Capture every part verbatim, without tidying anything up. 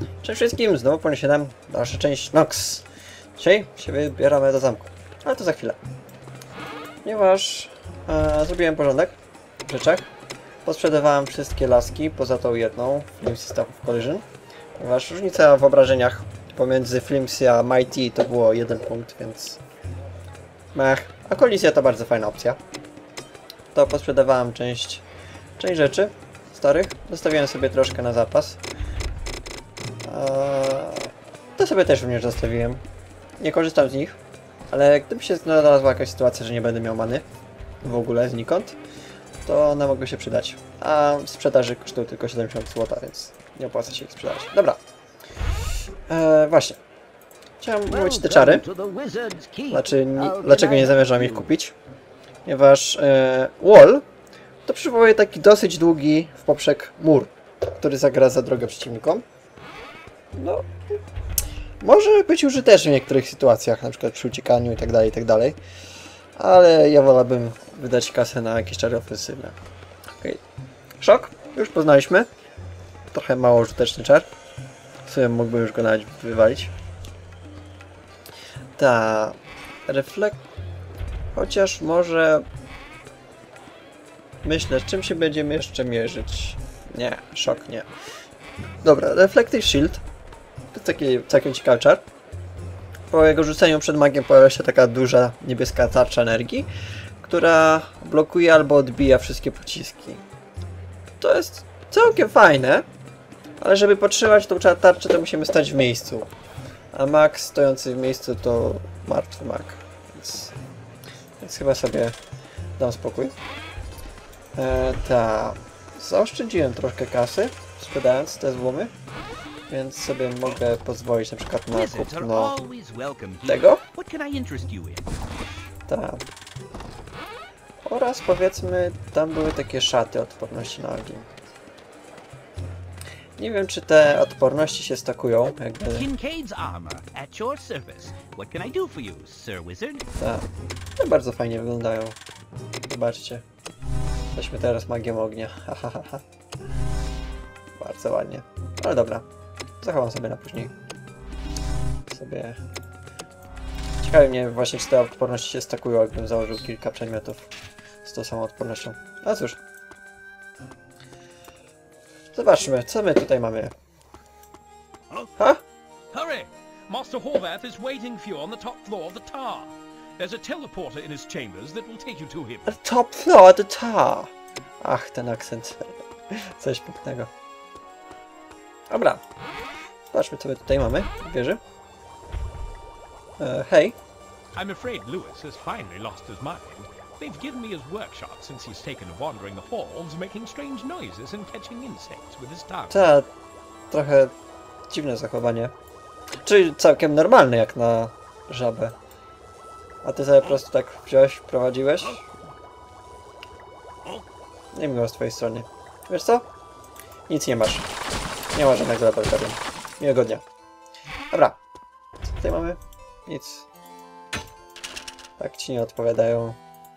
Cześć wszystkim, znowu po siedem, dalsza część Nox. Dzisiaj się wybieramy do zamku, ale to za chwilę. Ponieważ e, zrobiłem porządek w rzeczach, posprzedawałem wszystkie laski, poza tą jedną, Flimsy Stuff of Collision. Ponieważ różnica w obrażeniach pomiędzy Flimsy a Mighty to było jeden punkt, więc... Mech. A kolizja to bardzo fajna opcja. To posprzedawałem część, część rzeczy starych, zostawiłem sobie troszkę na zapas. To sobie też również zostawiłem. Nie korzystam z nich, ale gdyby się znalazła jakaś sytuacja, że nie będę miał many w ogóle znikąd, to one mogą się przydać. A w sprzedaży kosztują tylko siedemdziesiąt złotych, więc nie opłaca się ich sprzedać. Dobra. Eee, właśnie. Chciałem mówić te czary. Znaczy, nie, dlaczego nie zamierzam ich kupić? Ponieważ e, wall to przywołuje taki dosyć długi w poprzek mur, który zagradza drogę przeciwnikom. No, może być użyteczny w niektórych sytuacjach, na przykład przy uciekaniu i tak dalej, i tak dalej. Ale ja wolałbym wydać kasę na jakieś czary ofensywne. Okej. Szok, już poznaliśmy. Trochę mało użyteczny czar. W sumie mógłbym już go nawet wywalić. Ta reflekt... Chociaż może... Myślę, z czym się będziemy jeszcze mierzyć. Nie, szok nie. Dobra, Reflective Shield. To jest taki całkiem ciekawy czar. Po jego rzuceniu przed magiem pojawia się taka duża niebieska tarcza energii, która blokuje albo odbija wszystkie pociski. To jest całkiem fajne, ale żeby podtrzymać tą tarczę, to musimy stać w miejscu. A mag stojący w miejscu to martwy mag. Więc, więc chyba sobie dam spokój. E, ta. Zaoszczędziłem troszkę kasy, sprzedając te złomy. Więc sobie mogę pozwolić na przykład na kupno tego. Tak. Oraz powiedzmy, tam były takie szaty odporności na ogień. Nie wiem, czy te odporności się stakują. Jakby... Tak. No, bardzo fajnie wyglądają. Zobaczcie. Jesteśmy teraz magiem ognia. Ha, ha, ha, ha. Bardzo ładnie. Ale dobra. Zachowam sobie na później. Sobie... Ciekawi mnie właśnie, czy te odporności się stakują, jakbym założył kilka przedmiotów z tą samą odpornością. A cóż. Zobaczmy, co my tutaj mamy. Ha? Hurry! Master Horvath is waiting for you on the top floor of the tower. There's a teleporter in his chambers that will take you to him. The top floor of the tower. Ach, ten akcent. Coś pięknego. Dobra. Zobaczmy, co my tutaj mamy w wieży. E, hej. I'm afraid Lewis has finally lost his mind. They've given me his workshop since he's taken to wandering the halls, making strange noises and catching insects with his tongue. Ta, trochę dziwne zachowanie. Czyli całkiem normalne jak na żabę. A ty sobie po prostu tak wziąłeś, prowadziłeś? Nie miło z twojej strony. Wiesz co? Nic nie masz. Nie ma żadnego laboratorium. Miłego dnia. Dobra. Co tutaj mamy? Nic. Tak ci nie odpowiadają.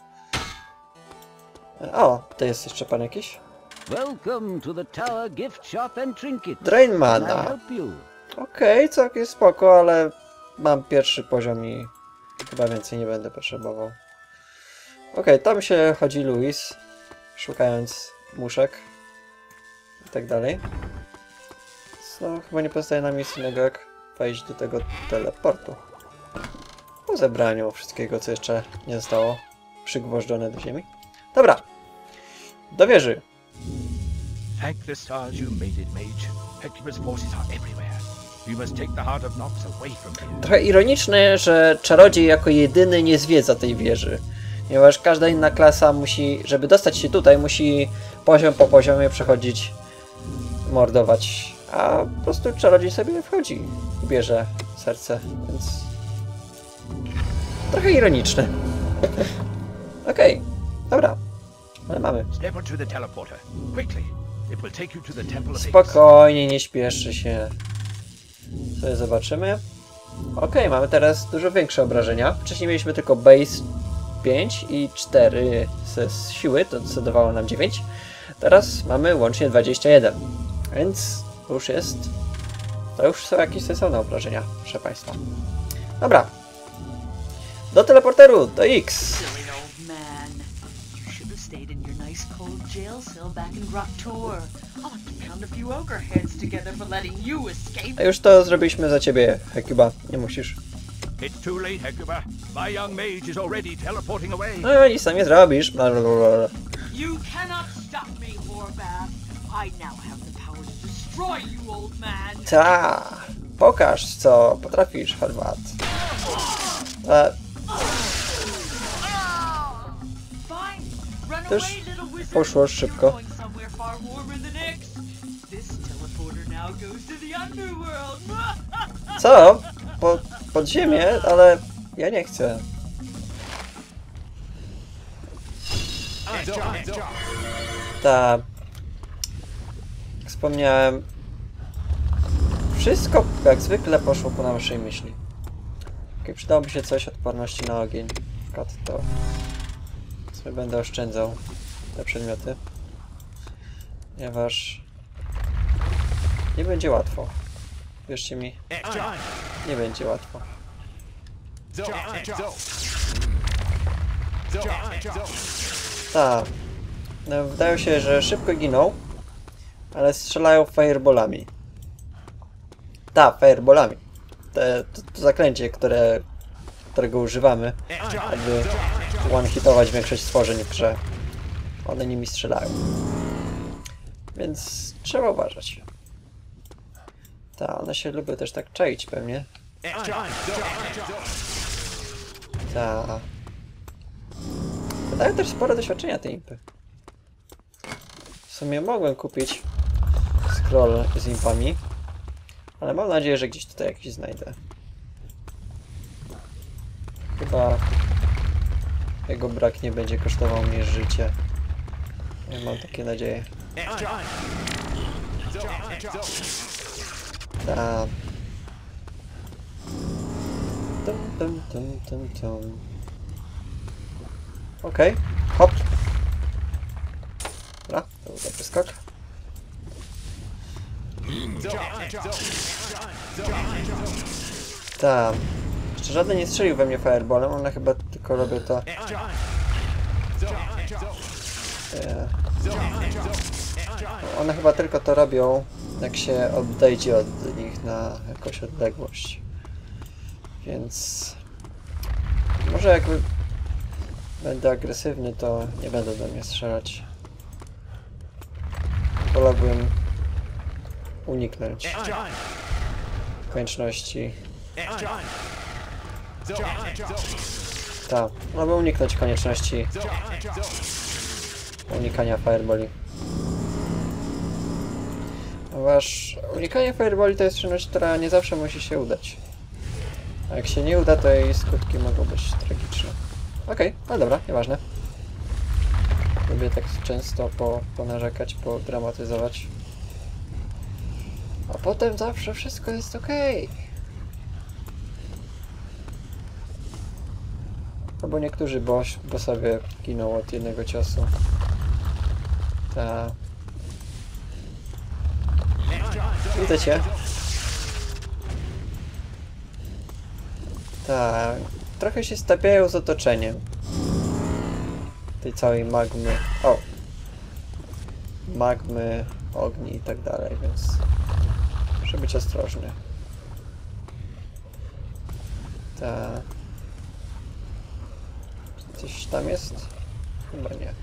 O, to jest jeszcze pan jakiś? Welcome to the tower gift shop and trinket. Drain mana. Okej, okay, całkiem spoko, ale mam pierwszy poziom i chyba więcej nie będę potrzebował. Okej, okay, tam się chodzi Louis, szukając muszek i tak dalej. No, chyba nie pozostaje nam nic innego jak wejść do tego teleportu. Po zebraniu wszystkiego, co jeszcze nie zostało przygwożdżone do ziemi. Dobra, do wieży. Thank the stars you made it, Mage. Hecuba's forces are everywhere. You must take the heart of Nox away from here. Trochę ironiczne, że czarodziej jako jedyny nie zwiedza tej wieży. Ponieważ każda inna klasa musi, żeby dostać się tutaj, musi poziom po poziomie przechodzić, mordować. A po prostu czarodziej sobie wchodzi i bierze serce, więc... Trochę ironiczne. Okej, okay, dobra. Ale mamy. Spokojnie, nie śpieszy się. Sobie zobaczymy. Okej, okay, mamy teraz dużo większe obrażenia. Wcześniej mieliśmy tylko base pięć i cztery ze siły, to zadawało nam dziewięć. Teraz mamy łącznie dwadzieścia jeden. Więc już jest To już są jakieś sensowne obrażenia, proszę państwa. Dobra. Do teleporteru, do X. Silly old man. You should have stayed in your nice cold jail cell back in Groktor. I'll have to pound a few ogre heads together for letting you escape. A już to zrobiliśmy za ciebie, Hecuba. Nie musisz. It's too late, Hecuba. My young mage is already teleporting away. No nic sam nie zrobisz. Blablabla. You cannot stop me, Horvath. I now have the power to destroy you, old man. Ta, pokaż co potrafisz, Horvath. E, Fine. Run Też away, little wizard. poszło szybko. You're going somewhere far warmer than X. This teleporter now goes to the underworld. Co? Po, pod ziemię? Ale ja nie chcę. Ta. Jak wspomniałem, wszystko jak zwykle poszło po naszej myśli. Okay, przydałoby się coś odporności na ogień. Kot to sobie będę oszczędzał te przedmioty. Ponieważ nie będzie łatwo. Wierzcie mi, nie będzie łatwo. Tak. No, wydaje się, że szybko giną, ale strzelają fireballami. Tak, fireballami. Te, to, to zaklęcie, które, którego używamy, aby one-hitować większość stworzeń w grze. One nimi strzelają. Więc trzeba uważać. Tak, one się lubią też tak czaić pewnie. Tak. Wydają też spore doświadczenia te impy. W sumie mogłem kupić scroll z impami, ale mam nadzieję, że gdzieś tutaj jakiś znajdę. Chyba jego brak nie będzie kosztował mnie życie. Ja mam takie nadzieje. Ta. Tum, tum, tum, tum, tum. Okej, okay. Hop. Dobra, to był dobry skok. Ta. Jeszcze żaden nie strzelił we mnie fireballem, one chyba tylko robią to. E... One chyba tylko to robią, jak się odejdzie od nich na jakąś odległość. Więc może jak będę agresywny, to nie będę do mnie strzelać. Wolałbym uniknąć konieczności. Tak, wolałbym uniknąć konieczności unikania fireballi. Ponieważ unikanie fireballi to jest czynność, która nie zawsze musi się udać. A jak się nie uda, to jej skutki mogą być tragiczne. Okej, okay, ale dobra, nieważne. Lubię tak często po, ponarzekać, podramatyzować. A potem zawsze wszystko jest okej. Okay. Albo niektórzy boss, bossowie giną od jednego ciosu. Ta. Widzę cię. Tak. Trochę się stapiają z otoczeniem. Tej całej magmy. O! Magmy, ogni i tak dalej, więc muszę być ostrożny. Tak. Coś tam jest? Chyba nie.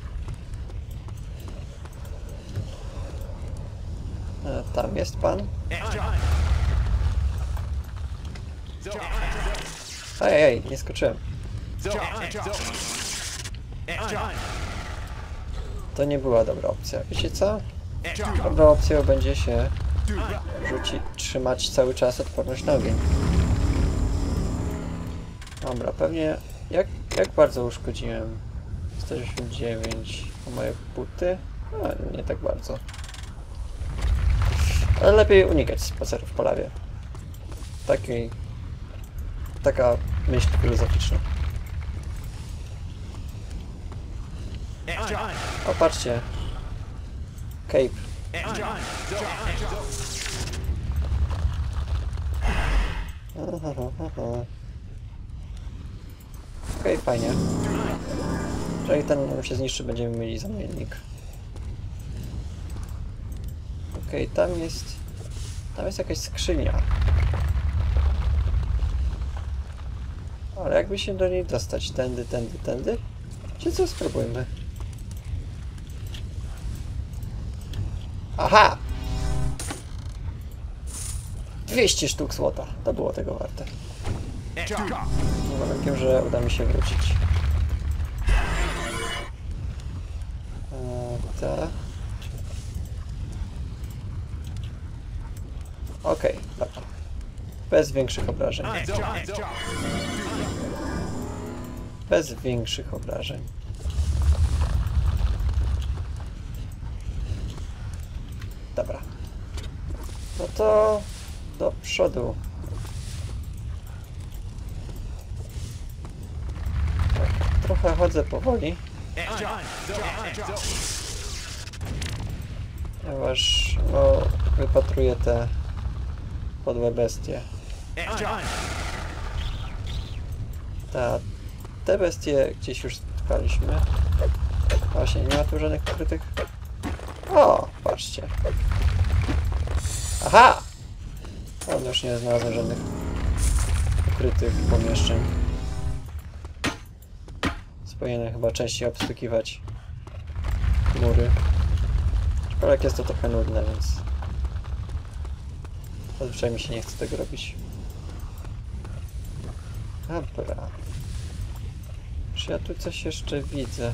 A, tam jest pan? Ej, ej, nie skoczyłem. To nie była dobra opcja. Wiecie co? Dobrą opcją będzie się rzucić, trzymać cały czas odporność na ogień. Dobra, pewnie... Jak, jak bardzo uszkodziłem? sto osiemdziesiąt dziewięć. A moje buty? No, nie tak bardzo. Ale lepiej unikać spacerów po lawie. Takiej... Taka myśl filozoficzna. O, patrzcie. Cape. Okej, okay, fajnie. Jeżeli ten nam się zniszczy, będziemy mieli zamiennik. Okej, okay, tam jest... Tam jest jakaś skrzynia. Ale jakby się do niej dostać? Tędy, tędy, tędy? Czy co? Spróbujmy. Aha! dwieście sztuk złota. To było tego warte. Z warunkiem, że uda mi się wrócić. Eee, ta. Okej, okay, dobra. Bez większych obrażeń. Bez większych obrażeń. Dobra. No to do przodu. Tak, trochę chodzę powoli. Ponieważ no, wypatruję te podłe bestie. Ta, te bestie gdzieś już spotkaliśmy. Właśnie, nie ma tu żadnych ukrytych. O, patrzcie. Aha! O, już nie znalazłem żadnych ukrytych pomieszczeń. Powinienem chyba częściej obstukiwać mury. Aczkolwiek jest to trochę nudne, więc zazwyczaj mi się nie chce tego robić. Dobra. Czy ja tu coś jeszcze widzę?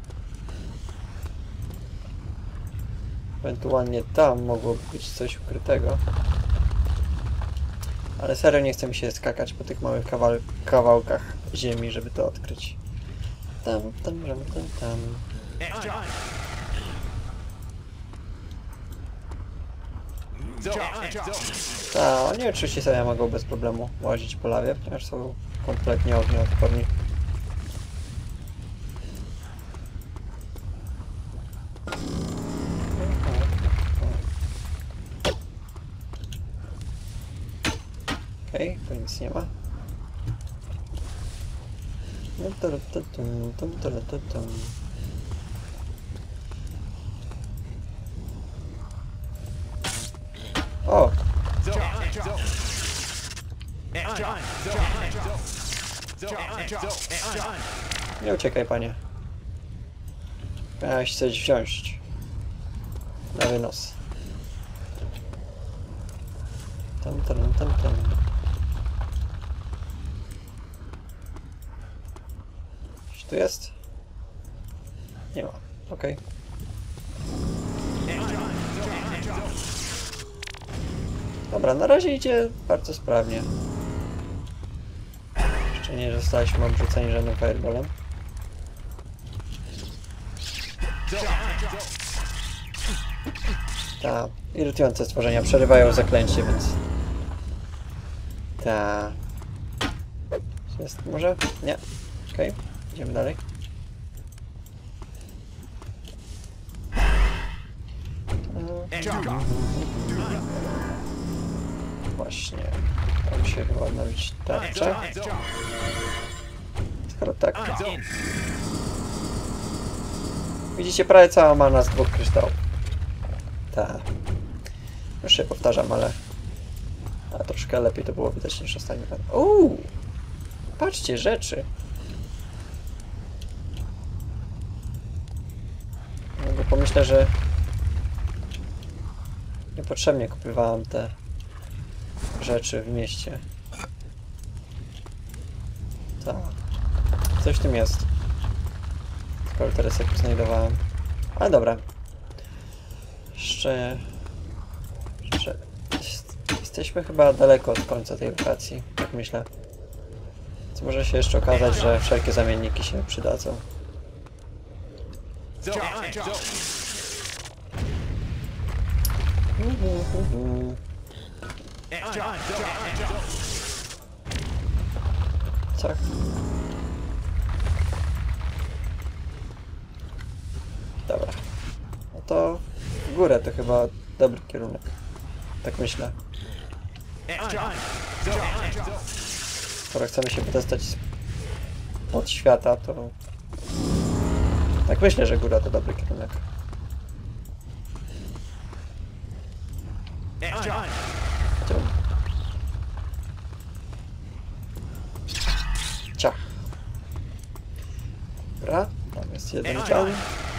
Ewentualnie tam mogłoby być coś ukrytego. Ale serio nie chce mi się skakać po tych małych kawał kawałkach ziemi, żeby to odkryć. Tam, tam, tam, tam, tam. Ta, oni oczywiście sobie mogą bez problemu łazić po lawie, ponieważ są kompletnie ognioodporni. Okej, okay, tu nic nie ma. O! Nie uciekaj, panie. Miałeś coś wziąć na wynos. Tam, tam, tam, tam. Tu jest? Nie ma. Okej. Okay. Dobra, na razie idzie bardzo sprawnie. Jeszcze nie zostaliśmy obrzuceni żadnym fireballem. Ta, irytujące stworzenia przerywają zaklęcie, więc... Ta... Jest może? Nie. Okej. Okay. Idziemy dalej. Właśnie. Tam się chyba odnowić tarczę. Skoro tak. Widzicie, prawie cała mana z dwóch kryształów. Tak. Już się powtarzam, ale... ale troszkę lepiej to było widać niż ostatni raz. Uuu! Patrzcie, rzeczy. No bo pomyślę, że niepotrzebnie kupowałem te rzeczy w mieście. Tak. Coś w tym jest. Skoro teraz jak znajdowałem. Ale dobra. Jeszcze... Jeszcze... Jesteśmy chyba daleko od końca tej lokacji, tak myślę. Co może się jeszcze okazać, że wszelkie zamienniki się przydadzą. Co? Dobra. No to w górę to chyba dobry kierunek. Tak myślę. Skoro chcemy się wydostać od świata, to... Tak myślę, że góra to dobry kierunek. Ciach. Dobra, tam jest jeden dział.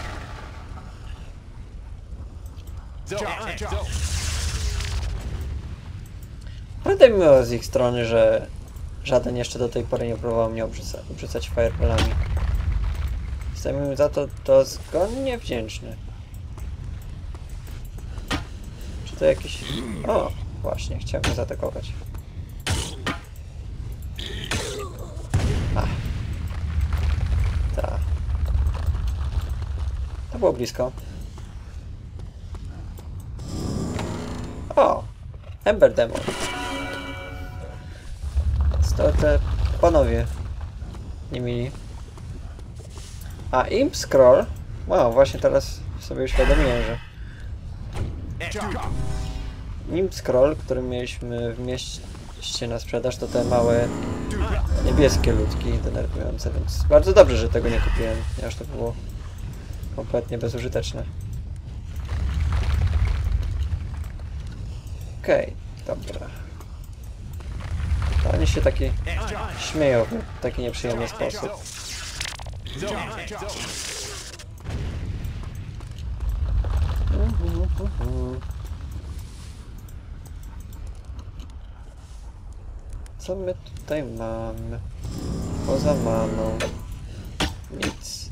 Naprawdę miło z ich strony, że żaden jeszcze do tej pory nie próbował mnie obrzuca obrzucać fireballami. Jestem im za to dozgonnie wdzięczny. Czy to jakiś... O, właśnie, chciałem go zaatakować. Ach. Ta. To było blisko. O! Ember Demon. To te panowie nie mieli. A Imp Scroll? Wow, właśnie teraz sobie uświadomiłem, że Imp Scroll, który mieliśmy w mieście na sprzedaż, to te małe niebieskie ludki denerwujące, więc bardzo dobrze, że tego nie kupiłem, ponieważ to było kompletnie bezużyteczne. Okej, okay, dobra. Oni się taki śmieją w taki nieprzyjemny sposób. Co my tutaj mamy? Poza maną. Nic.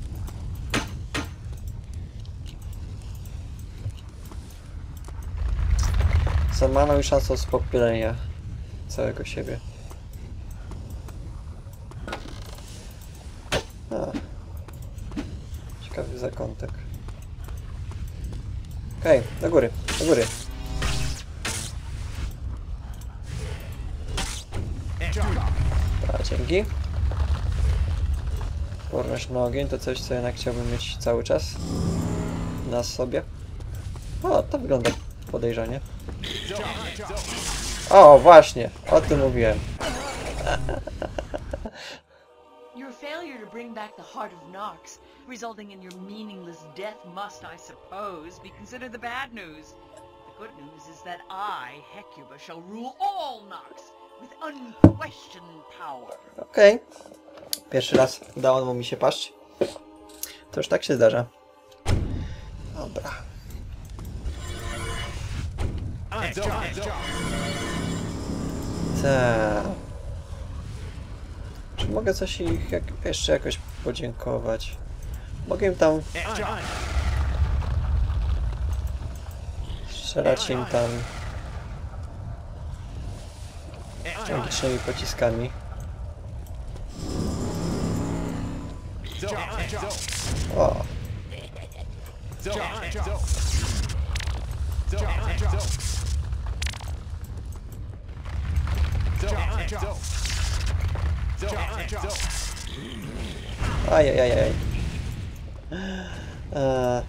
Za maną i szansą spopielenia całego siebie. A. Ciekawy zakątek. Okej, okay, do góry, do góry. A, dzięki. Pornośny ogień to coś, co jednak chciałbym mieć cały czas na sobie. O, to wygląda podejrzanie. O, właśnie, o tym mówiłem. Your failure to bring back the heart of Nox, resulting in your meaningless death must, I suppose, be considered the bad news. The good news is that I, Hecuba, shall rule all Nox with unquestioned power. Okej. Okay. Pierwszy raz udało mi się paść. To już tak się zdarza. Dobra. Tak. Czy mogę coś ich jak, jeszcze jakoś podziękować? Mogę im tam... strzelać im tam... magicznymi pociskami. O! Ajajajaj. Eee.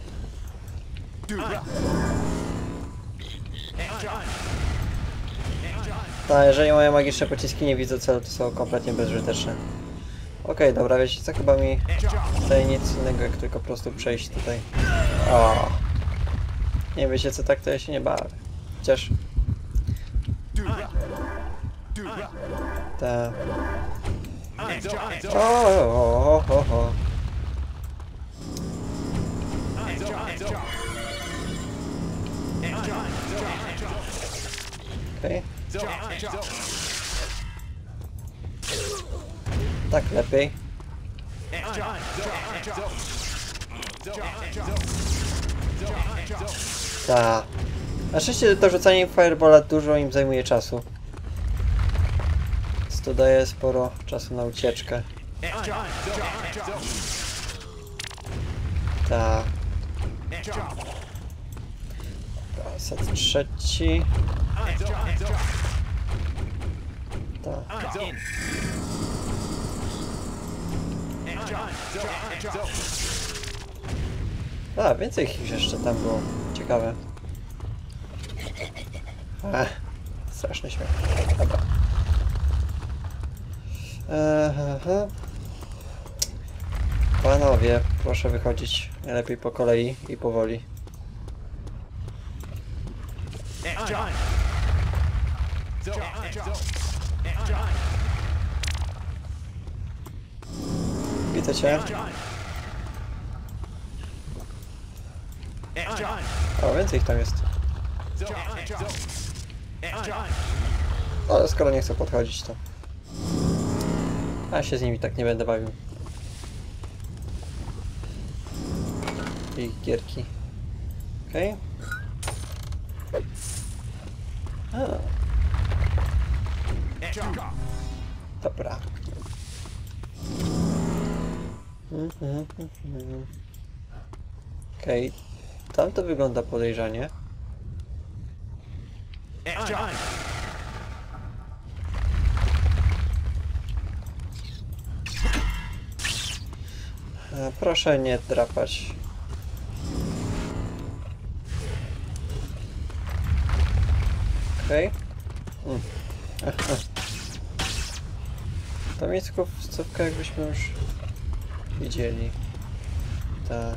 No, jeżeli moje magiczne pociski nie widzą celu, to są kompletnie bezużyteczne. Okej, okay, dobra, wiecie co, chyba mi tutaj nic innego, jak tylko po prostu przejść tutaj. O. Nie wiecie co, tak to ja się nie bawię. Chociaż... Ta. O, o, o, o, o. Okej. Tak lepiej. Ta. Na szczęście to rzucanie fireballa dużo im zajmuje czasu. Więc to daje sporo czasu na ucieczkę. Ta. Set trzeci. Ta. A, więcej ich jeszcze tam było. Ciekawe. Ech, Straszny śmiech. Dobra. Eee, Panowie, proszę wychodzić najlepiej po kolei i powoli. Widzę cię. O, więcej ich tam jest. Ale skoro nie chcę podchodzić, to... A się z nimi tak nie będę bawił. Ich gierki. Okej. Okay. Dobra. Okej. Okay. Tam to wygląda podejrzanie. E, proszę nie drapać. Okej. Okay. Mm. To miejscówka jakbyśmy już widzieli. Ta.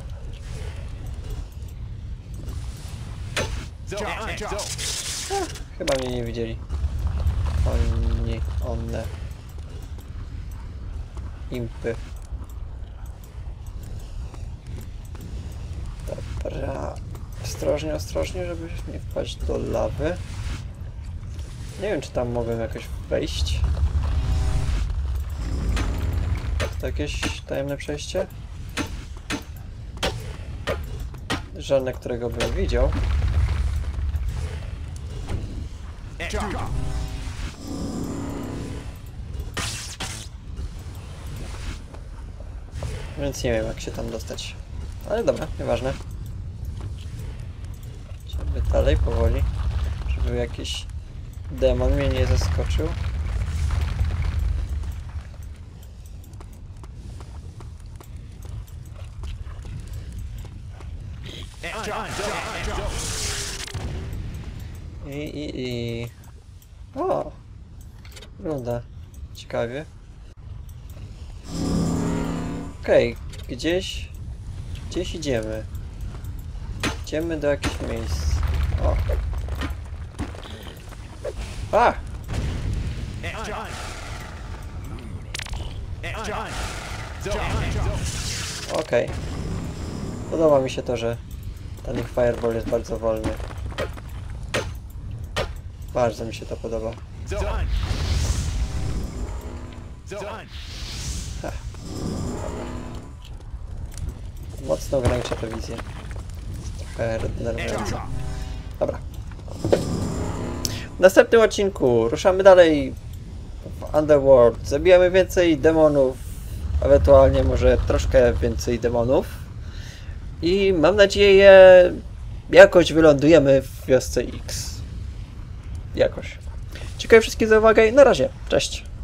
A, chyba mnie nie widzieli. Oni, one. Impy. Dobra. Ostrożnie, ostrożnie, żeby nie wpaść do lawy. Nie wiem, czy tam mogłem jakoś wejść. To jakieś tajemne przejście? Żadne, którego bym widział. Więc nie wiem, jak się tam dostać. Ale dobra, nieważne. Idziemy dalej, powoli. Żeby jakiś demon mnie nie zaskoczył. I, i, i... O! Wygląda ciekawie. Okej, okay, gdzieś... Gdzieś idziemy. Idziemy do jakichś miejsc. O! A! Okej. Okay. Podoba mi się to, że ten ich fireball jest bardzo wolny. Bardzo mi się to podoba. Ha. Mocno ogranicza tę wizję. Trochę denerwujące. Dobra. W następnym odcinku ruszamy dalej w Underworld. Zabijamy więcej demonów, ewentualnie może troszkę więcej demonów. I mam nadzieję, jakoś wylądujemy w wiosce X. Jakoś. Dziękuję wszystkim za uwagę i na razie. Cześć.